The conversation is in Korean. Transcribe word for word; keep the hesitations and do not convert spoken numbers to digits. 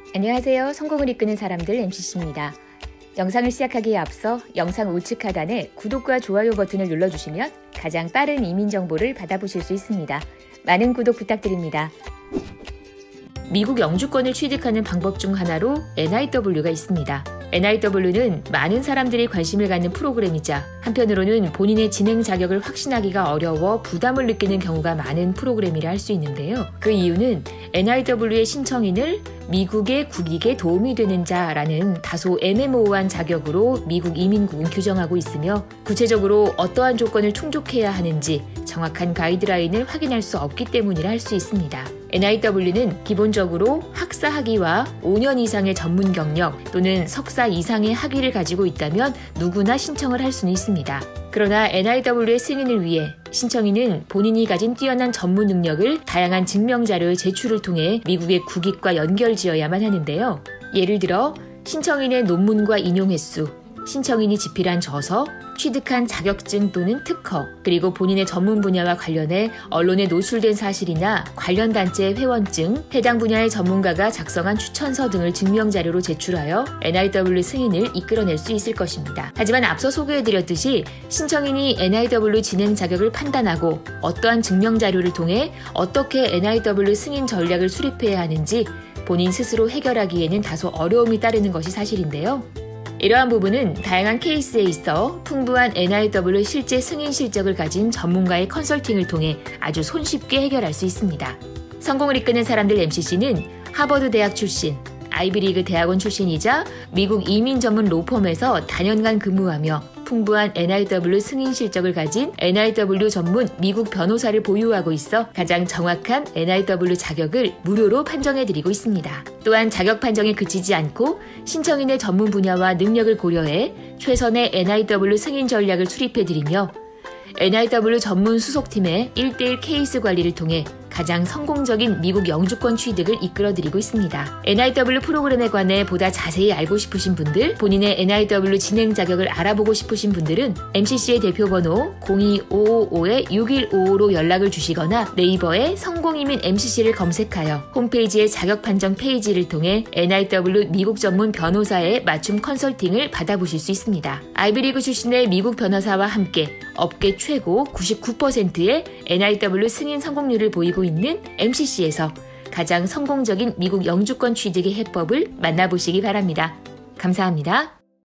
안녕하세요. 성공을 이끄는 사람들 엠씨씨입니다. 영상을 시작하기에 앞서 영상 우측 하단에 구독과 좋아요 버튼을 눌러주시면 가장 빠른 이민 정보를 받아보실 수 있습니다. 많은 구독 부탁드립니다. 미국 영주권을 취득하는 방법 중 하나로 엔아이더블유가 있습니다. 엔아이더블유는 많은 사람들이 관심을 갖는 프로그램이자 한편으로는 본인의 진행 자격을 확신하기가 어려워 부담을 느끼는 경우가 많은 프로그램이라 할 수 있는데요. 그 이유는 엔아이더블유의 신청인을 미국의 국익에 도움이 되는 자라는 다소 애매모호한 자격으로 미국 이민국은 규정하고 있으며 구체적으로 어떠한 조건을 충족해야 하는지 정확한 가이드라인을 확인할 수 없기 때문이라 할 수 있습니다. 엔아이더블유는 기본적으로 학사 학위와 오 년 이상의 전문 경력 또는 석사 이상의 학위를 가지고 있다면 누구나 신청을 할 수는 있습니다. 그러나 엔아이더블유의 승인을 위해 신청인은 본인이 가진 뛰어난 전문 능력을 다양한 증명 자료의 제출을 통해 미국의 국익과 연결지어야만 하는데요. 예를 들어 신청인의 논문과 인용 횟수, 신청인이 집필한 저서, 취득한 자격증 또는 특허, 그리고 본인의 전문 분야와 관련해 언론에 노출된 사실이나 관련 단체의 회원증, 해당 분야의 전문가가 작성한 추천서 등을 증명자료로 제출하여 엔아이더블유 승인을 이끌어낼 수 있을 것입니다. 하지만 앞서 소개해드렸듯이 신청인이 엔아이더블유 진행 자격을 판단하고 어떠한 증명자료를 통해 어떻게 엔아이더블유 승인 전략을 수립해야 하는지 본인 스스로 해결하기에는 다소 어려움이 따르는 것이 사실인데요. 이러한 부분은 다양한 케이스에 있어 풍부한 엔아이더블유 실제 승인 실적을 가진 전문가의 컨설팅을 통해 아주 손쉽게 해결할 수 있습니다. 성공을 이끄는 사람들 엠씨씨는 하버드 대학 출신, 아이비리그 대학원 출신이자 미국 이민 전문 로펌에서 다년간 근무하며 풍부한 엔아이더블유 승인 실적을 가진 엔아이더블유 전문 미국 변호사를 보유하고 있어 가장 정확한 엔아이더블유 자격을 무료로 판정해드리고 있습니다. 또한 자격 판정에 그치지 않고 신청인의 전문 분야와 능력을 고려해 최선의 엔아이더블유 승인 전략을 수립해드리며 엔아이더블유 전문 수속팀의 일 대일 케이스 관리를 통해 가장 성공적인 미국 영주권 취득을 이끌어드리고 있습니다. 엔아이더블유 프로그램에 관해 보다 자세히 알고 싶으신 분들, 본인의 엔아이더블유 진행 자격을 알아보고 싶으신 분들은 엠씨씨의 대표번호 공이오오오 육일오오로 연락을 주시거나 네이버에 성공이민 엠씨씨를 검색하여 홈페이지의 자격 판정 페이지를 통해 엔아이더블유 미국 전문 변호사의 맞춤 컨설팅을 받아보실 수 있습니다. 아이비리그 출신의 미국 변호사와 함께 업계 최고 구십구 퍼센트의 엔아이더블유 승인 성공률을 보이고 있는 엠씨씨에서 가장 성공적인 미국 영주권 취득의 해법을 만나보시기 바랍니다. 감사합니다.